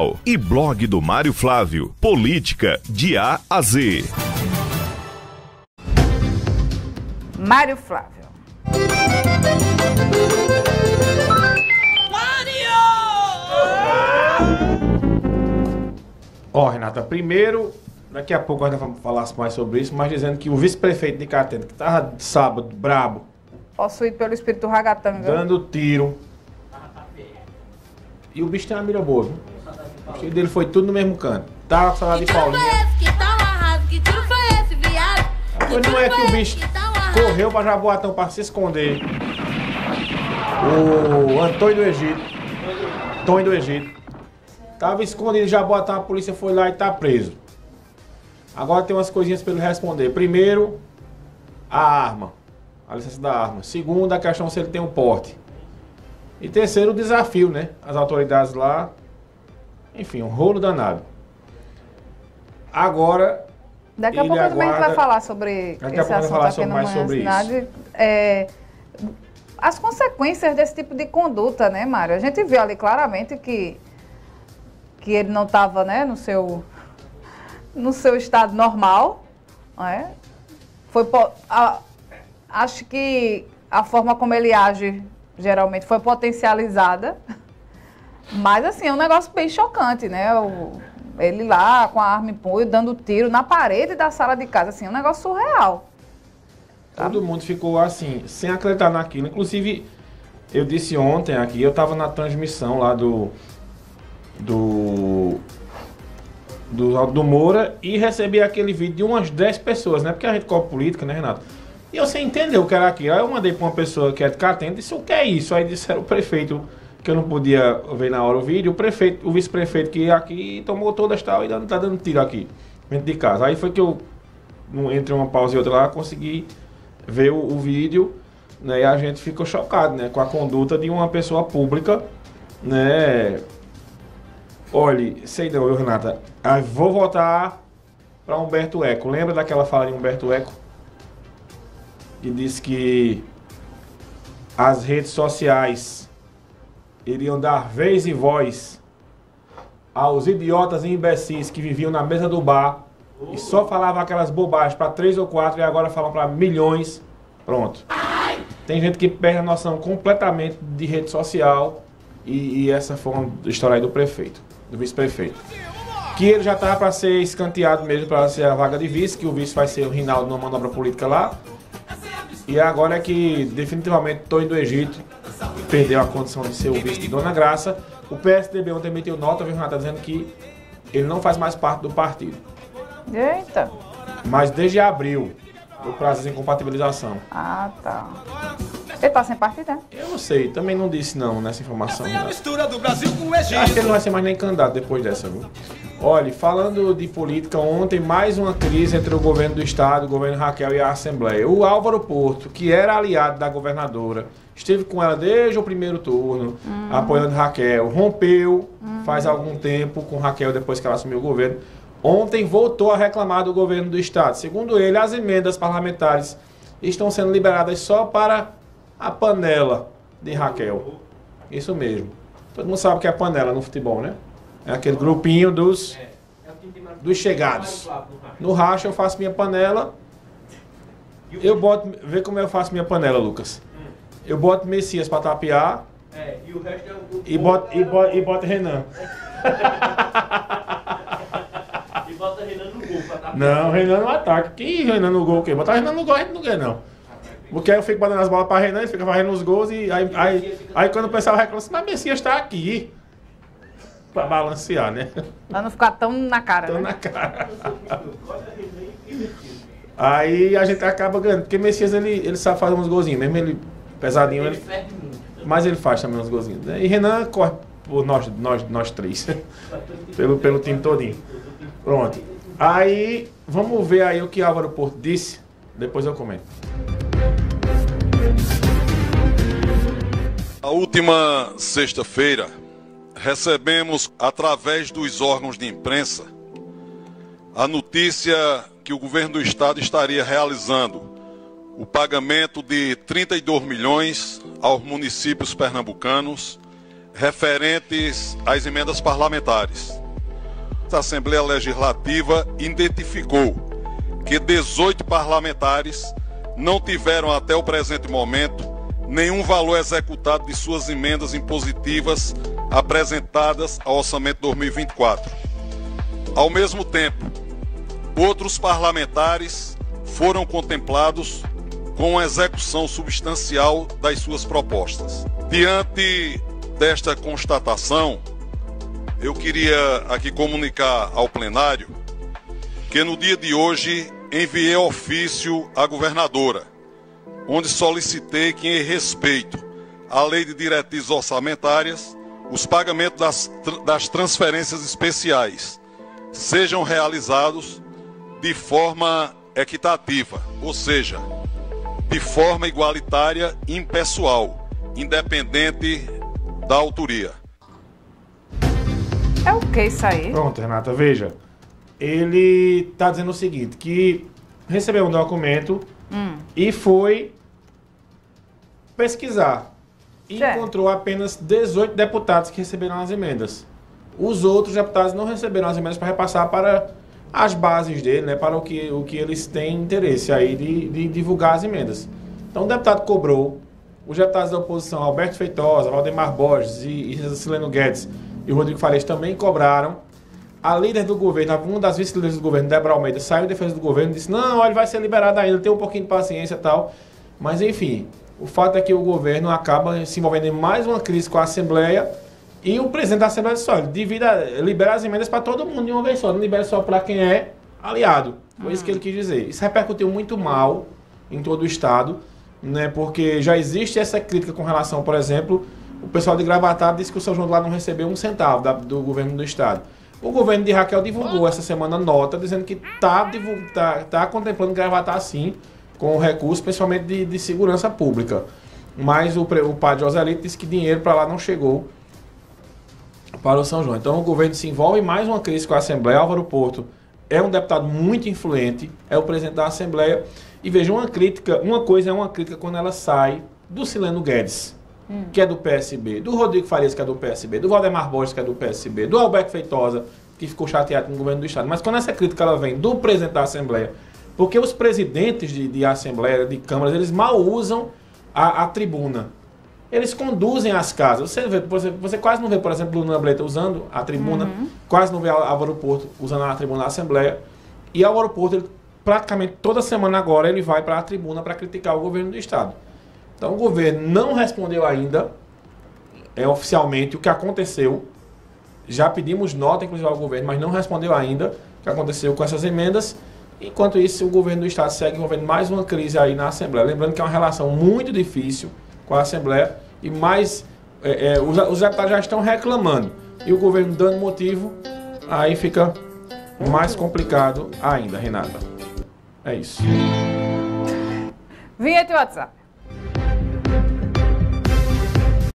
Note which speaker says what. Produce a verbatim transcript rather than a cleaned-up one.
Speaker 1: E blog do Mário Flávio, política de A a Z.
Speaker 2: Mário Flávio.
Speaker 3: Ó, oh, Renata, primeiro, daqui a pouco nós vamos falar mais sobre isso, mas dizendo que o vice-prefeito de Catenda, que estava sábado, brabo,
Speaker 2: possuído pelo espírito ragatanga,
Speaker 3: dando tiro, e o bicho tem uma mira boa, viu? O tiro dele foi tudo no mesmo canto. Tava com salário de Paulinha. Pois não é que o bicho correu para Jaboatão para se esconder. O Antônio do Egito, Antônio do Egito, tava escondido em Jaboatão, a polícia foi lá e tá preso. Agora tem umas coisinhas para ele responder. Primeiro, a arma, a licença da arma. Segundo, a questão se ele tem um porte. E terceiro, o desafio, né? As autoridades lá, enfim, um rolo danado. Agora,
Speaker 2: daqui a pouco aguarda... também a gente vai falar sobre
Speaker 3: daqui
Speaker 2: esse assunto
Speaker 3: falar
Speaker 2: aqui
Speaker 3: sobre
Speaker 2: no
Speaker 3: mais
Speaker 2: Manhã
Speaker 3: sobre
Speaker 2: Cidade.
Speaker 3: isso.
Speaker 2: É, as consequências desse tipo de conduta, né, Mário? A gente viu ali claramente que, que ele não estava, né, no seu, no seu estado normal. Não é? Foi, a, acho que a forma como ele age, geralmente, foi potencializada. Mas, assim, é um negócio bem chocante, né? O, ele lá, com a arma em punho, dando tiro na parede da sala de casa, assim, é um negócio surreal. Tá?
Speaker 3: Todo mundo ficou, assim, sem acreditar naquilo. Inclusive, eu disse ontem aqui, eu estava na transmissão lá do, do, do, do Moura e recebi aquele vídeo de umas dez pessoas, né? Porque a gente cobre política, né, Renato? E eu sem entender o que era aquilo. Aí eu mandei para uma pessoa que é de Catenda e disse, o que é isso? Aí disseram o prefeito, que eu não podia ver na hora o vídeo, o prefeito, o vice-prefeito que ia aqui tomou todas tal e tá dando tiro aqui, dentro de casa. Aí foi que eu, entre uma pausa e outra lá, consegui ver o, o vídeo, né, e a gente ficou chocado, né, com a conduta de uma pessoa pública, né. Olhe, sei não, eu, Renata, aí vou voltar para Humberto Eco. Lembra daquela fala de Humberto Eco? Que disse que as redes sociais iriam dar vez e voz aos idiotas e imbecis que viviam na mesa do bar e só falavam aquelas bobagens para três ou quatro e agora falam para milhões. Pronto. Tem gente que perde a noção completamente de rede social e, e essa foi uma história aí do prefeito, do vice-prefeito. Que ele já estava para ser escanteado mesmo para ser a vaga de vice, que o vice vai ser o Rinaldo numa manobra política lá. E agora é que definitivamente Antônio do Egito perdeu a condição de ser o vice de Dona Graça. O P S D B ontem emitiu nota, viu, Renata, dizendo que ele não faz mais parte do partido.
Speaker 2: Eita!
Speaker 3: Mas desde abril, o prazo de incompatibilização.
Speaker 2: Ah, tá. Ele tá sem partido, né?
Speaker 3: Eu não sei, também não disse não nessa informação.
Speaker 4: Essa é a mistura do Brasil com o Egito.
Speaker 3: Acho que ele não vai ser mais nem candidato depois dessa, viu? Olha, falando de política, ontem mais uma crise entre o governo do estado, o governo Raquel e a Assembleia. O Álvaro Porto, que era aliado da governadora, esteve com ela desde o primeiro turno, hum. apoiando Raquel, rompeu hum. faz algum tempo com Raquel depois que ela assumiu o governo. Ontem voltou a reclamar do governo do estado. Segundo ele, as emendas parlamentares estão sendo liberadas só para a panela de Raquel. Isso mesmo. Todo mundo sabe o que é panela no futebol, né? É aquele grupinho dos, dos chegados. No racha eu faço minha panela. Eu boto... Vê como eu faço minha panela, Lucas. Eu boto Messias para tapear.
Speaker 5: É, e o resto é o...
Speaker 3: E boto, e boto, e boto Renan.
Speaker 5: E bota Renan no gol para tapear.
Speaker 3: Não, Renan no ataque. Que Renan no gol o quê? Botar Renan no gol a gente não quer, não. Porque aí eu fico botando as bolas para Renan, ele fica fazendo os gols e aí, aí, aí quando o pessoal reclama assim, mas Messias está aqui. Para balancear, né?
Speaker 2: Para não ficar tão na cara,
Speaker 3: Tão
Speaker 2: né?
Speaker 3: na cara. Aí a gente acaba ganhando, porque Messias ele, ele sabe fazer uns golzinhos, mesmo ele pesadinho, ele, mas ele faz também uns golzinhos. E Renan corre por nós, nós, nós três, pelo, pelo time todinho. Pronto. Aí, vamos ver aí o que Álvaro Porto disse, depois eu comento.
Speaker 6: A última sexta-feira, recebemos, através dos órgãos de imprensa, a notícia que o governo do estado estaria realizando o pagamento de trinta e dois milhões aos municípios pernambucanos referentes às emendas parlamentares. A Assembleia Legislativa identificou que dezoito parlamentares não tiveram até o presente momento nenhum valor executado de suas emendas impositivas apresentadas ao Orçamento dois mil e vinte e quatro. Ao mesmo tempo, outros parlamentares foram contemplados com a execução substancial das suas propostas. Diante desta constatação, eu queria aqui comunicar ao plenário que no dia de hoje enviei ofício à governadora, onde solicitei que, em respeito à Lei de Diretrizes Orçamentárias, os pagamentos das, das transferências especiais sejam realizados de forma equitativa, ou seja, de forma igualitária e impessoal, independente da autoria.
Speaker 2: É o que isso aí?
Speaker 3: Pronto, Renata, veja. Ele está dizendo o seguinte, que recebeu um documento hum. e foi pesquisar. E certo. Encontrou apenas dezoito deputados que receberam as emendas. Os outros deputados não receberam as emendas para repassar para as bases dele, né, para o que, o que eles têm interesse aí de, de divulgar as emendas. Então o deputado cobrou, os deputados da oposição, Alberto Feitosa, Valdemar Borges e, e Sileno Guedes e o Rodrigo Farias também cobraram. A líder do governo, uma das vice-líderes do governo, Débora Almeida, saiu em defesa do governo e disse, não, ele vai ser liberado ainda, tem um pouquinho de paciência e tal. Mas enfim, o fato é que o governo acaba se envolvendo em mais uma crise com a Assembleia e o presidente da Assembleia disse, olha, divida, libera as emendas para todo mundo de uma vez só, não libera só para quem é aliado. Foi hum. isso que ele quis dizer. Isso repercutiu muito mal em todo o Estado, né, porque já existe essa crítica com relação, por exemplo, o pessoal de Gravatar disse que o São João do Lar não recebeu um centavo da, do governo do Estado. O governo de Raquel divulgou essa semana nota dizendo que está tá, tá contemplando Gravatar sim, com recurso, principalmente de, de segurança pública. Mas o, o padre Joselito disse que dinheiro para lá não chegou para o São João. Então o governo se envolve em mais uma crise com a Assembleia. Álvaro Porto é um deputado muito influente, é o presidente da Assembleia. E veja, uma crítica, uma coisa é uma crítica quando ela sai do Sileno Guedes, hum. que é do P S B, do Rodrigo Farias, que é do P S B, do Valdemar Borges, que é do P S B, do Alberto Feitosa, que ficou chateado com o governo do Estado. Mas quando essa crítica ela vem do presidente da Assembleia, porque os presidentes de, de Assembleia, de câmaras, eles mal usam a, a tribuna. Eles conduzem as casas. Você, vê, você, você quase não vê, por exemplo, Luna Bleta usando a tribuna, uhum. quase não vê Álvaro Porto usando a tribuna da Assembleia. E Álvaro Porto, ele, praticamente toda semana agora, ele vai para a tribuna para criticar o governo do Estado. Então o governo não respondeu ainda, é, oficialmente, o que aconteceu. Já pedimos nota, inclusive, ao governo, mas não respondeu ainda o que aconteceu com essas emendas. Enquanto isso, o governo do Estado segue envolvendo mais uma crise aí na Assembleia. Lembrando que é uma relação muito difícil com a Assembleia e mais é, é, os, os deputados já estão reclamando. E o governo dando motivo, aí fica mais complicado ainda, Renata. É isso.
Speaker 2: Vinheta e WhatsApp.